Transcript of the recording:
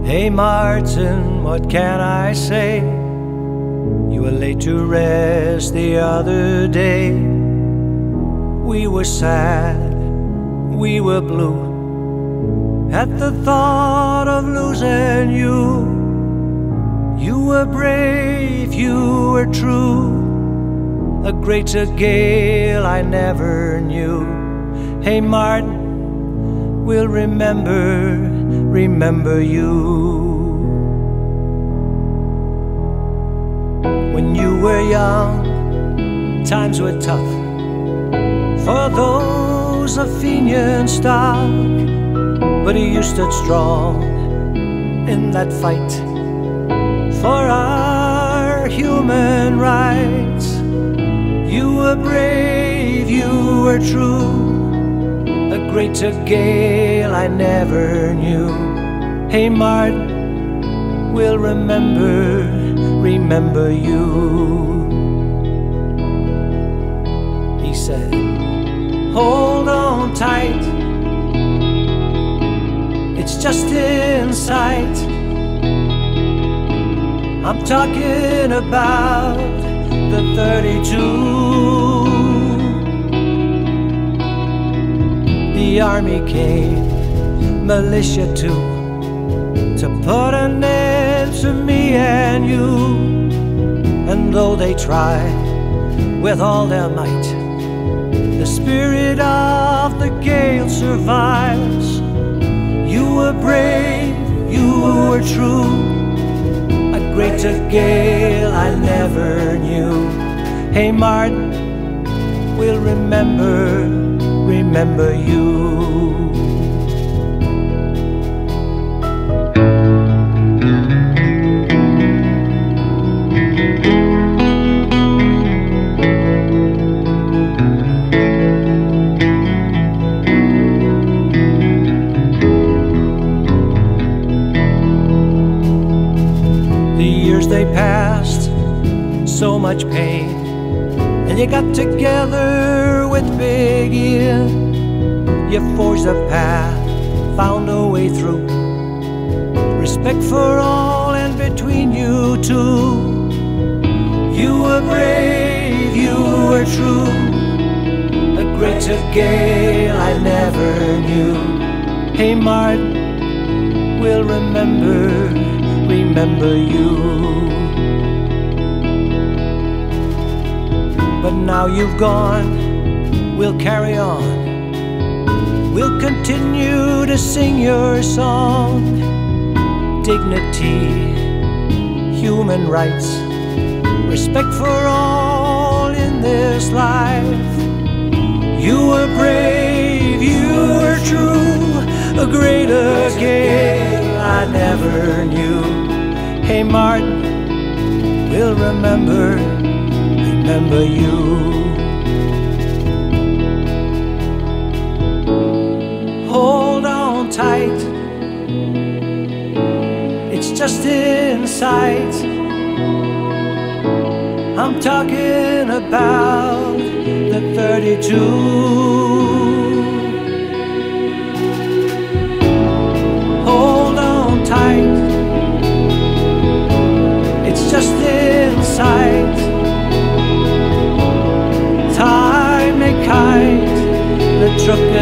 Hey Martin, what can I say? You were late to rest the other day. We were sad, we were blue at the thought of losing you. You were brave, you were true, a greater gale I never knew. Hey Martin, we'll remember you. When you were young, times were tough for those of Fenian stock, but you stood strong in that fight for our human rights. You were brave, you were true, a greater gale I never knew. Hey Martin, we'll remember you. He said, hold on tight, it's just in sight. I'm talking about the 32. The army came, militia too, to put an end to me and you. And though they tried with all their might, the spirit of the gale survives. You were brave, you were true, a greater gale I never knew. Hey Martin, we'll remember you. The years they passed, so much pain, and you got together with Big Ian. You forged a path, found a way through, respect for all and between you two. You were brave, you were true, a greater gale I never knew. Hey Martin, we'll remember you. But now you've gone, we'll carry on. We'll continue to sing your song. Dignity, human rights, respect for all in this life. You were brave, you were true, a greater gale I never knew. Hey Martin, we'll remember you. Hold on tight, it's just in sight. I'm talking about the 32. Hold on tight, it's just in sight. Time may kite the truck